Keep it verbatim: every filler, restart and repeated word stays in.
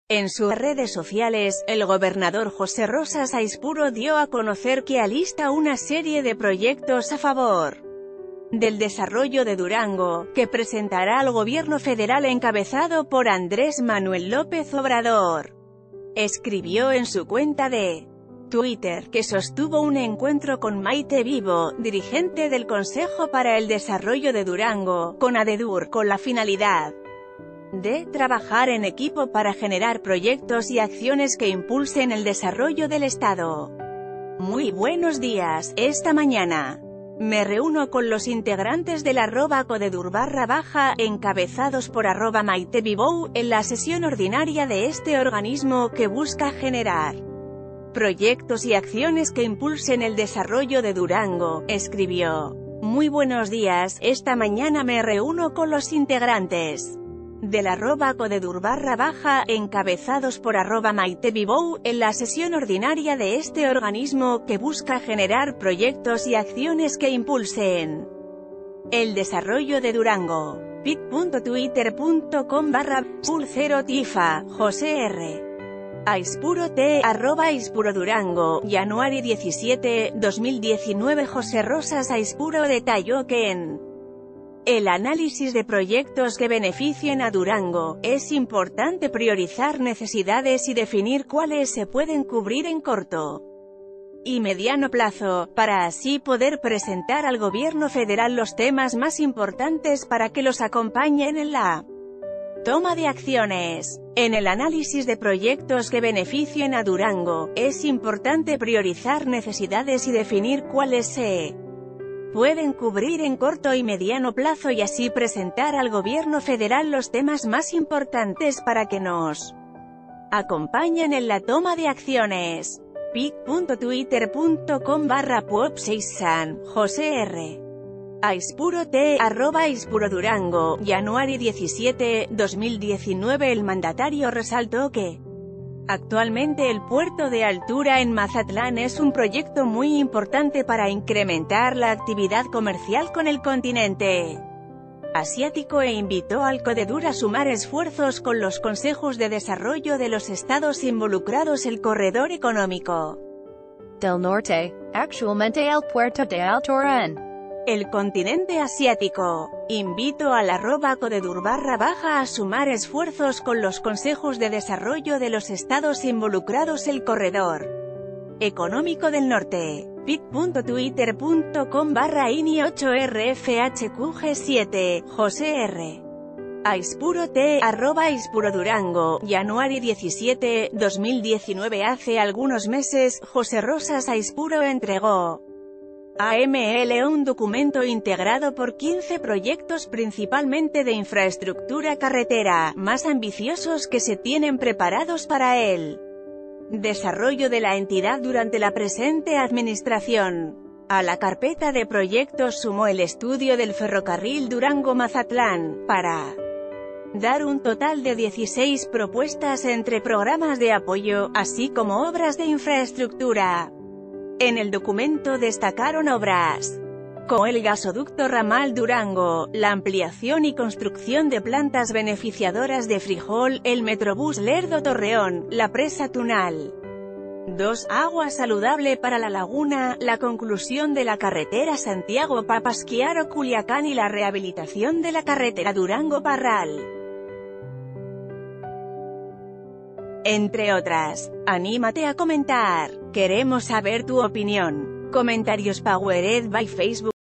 En sus redes sociales, el gobernador José Rosas Aispuro dio a conocer que alista una serie de proyectos a favor del desarrollo de Durango, que presentará al gobierno federal encabezado por Andrés Manuel López Obrador. Escribió en su cuenta de Twitter que sostuvo un encuentro con Maite Vivo, dirigente del Consejo para el Desarrollo de Durango, con ADEDUR, con la finalidad de trabajar en equipo para generar proyectos y acciones que impulsen el desarrollo del Estado. Muy buenos días, esta mañana me reúno con los integrantes del arroba codedur barra baja, encabezados por arroba Maite Vivo, en la sesión ordinaria de este organismo que busca generar proyectos y acciones que impulsen el desarrollo de Durango, escribió. Muy buenos días, esta mañana me reúno con los integrantes del arroba codedur barra baja, encabezados por arroba Maite Vivo, en la sesión ordinaria de este organismo que busca generar proyectos y acciones que impulsen el desarrollo de Durango. pic punto twitter punto com barra pul cero tifa, José R. Aispuro T, arroba Aispuro Durango, Januari diecisiete, dos mil diecinueve. José Rosas Aispuro detalló que en el análisis de proyectos que beneficien a Durango, es importante priorizar necesidades y definir cuáles se pueden cubrir en corto y mediano plazo, para así poder presentar al gobierno federal los temas más importantes para que los acompañen en la toma de acciones. En el análisis de proyectos que beneficien a Durango, es importante priorizar necesidades y definir cuáles se pueden cubrir en corto y mediano plazo y así presentar al gobierno federal los temas más importantes para que nos acompañen en la toma de acciones. pic punto twitter punto com barra pop seis san, José R. Aispuro T, arroba Aispuro Durango, Januari diecisiete, dos mil diecinueve. El mandatario resaltó que actualmente el puerto de altura en Mazatlán es un proyecto muy importante para incrementar la actividad comercial con el continente asiático e invitó al CODEDUR a sumar esfuerzos con los consejos de desarrollo de los estados involucrados el corredor económico del norte, actualmente el puerto de altura en el continente asiático. Invito al arroba codedur barra baja a sumar esfuerzos con los consejos de desarrollo de los estados involucrados el corredor económico del norte. pic punto twitter punto com barra ini ocho r f h q g siete, José R. Aispuro T, arroba Aispuro Durango, Januari diecisiete, dos mil diecinueve. Hace algunos meses, José Rosas Aispuro entregó a M L un documento integrado por quince proyectos principalmente de infraestructura carretera, más ambiciosos que se tienen preparados para el desarrollo de la entidad durante la presente administración. A la carpeta de proyectos sumó el estudio del ferrocarril Durango-Mazatlán, para dar un total de dieciséis propuestas entre programas de apoyo, así como obras de infraestructura. En el documento destacaron obras como el gasoducto Ramal Durango, la ampliación y construcción de plantas beneficiadoras de Frijol, el Metrobús Lerdo Torreón, la presa Tunal dos, agua saludable para la laguna, la conclusión de la carretera Santiago-Papasquiaro-Culiacán y la rehabilitación de la carretera Durango-Parral, entre otras. Anímate a comentar. Queremos saber tu opinión. Comentarios powered by Facebook.